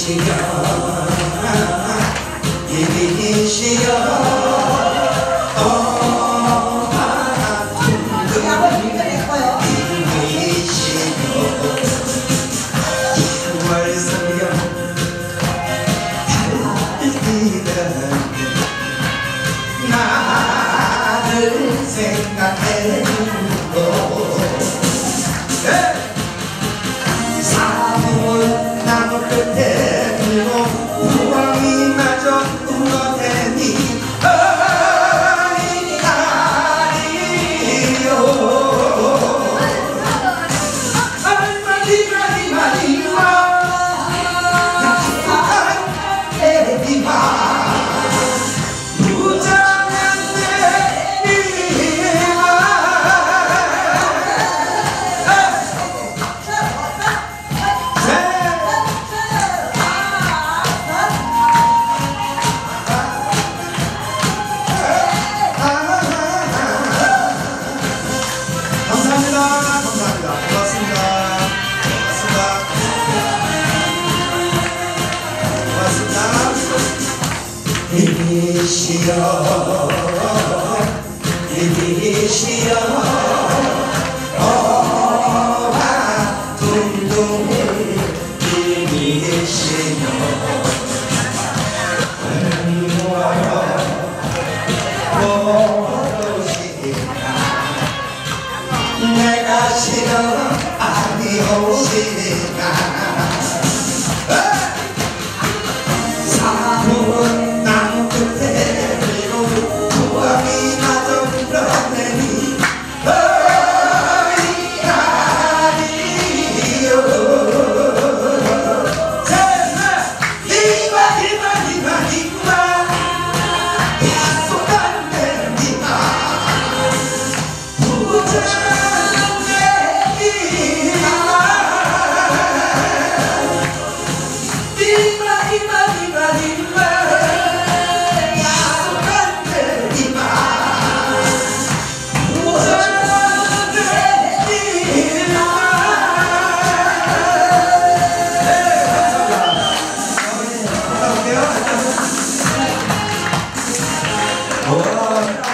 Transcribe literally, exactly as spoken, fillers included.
이미시여 이미시여 나를 생각해주고 사문 나무 끝에 들고 우왕이 마저 울어대니 어린아리요 얼마니 많이 많이 와 약속한 애기마 이미시여 이미시여 어라 둥둥 이미시여 누워요 모르시나 내가 싫어 아니오시나 사문 나무 끝에 그리고 우왕이 마저 불어내니 어린아리요 세상 니마 니마 니마 니마 약속한 내 니마 부자는 내 니마 니마 니마 니마 니마 와.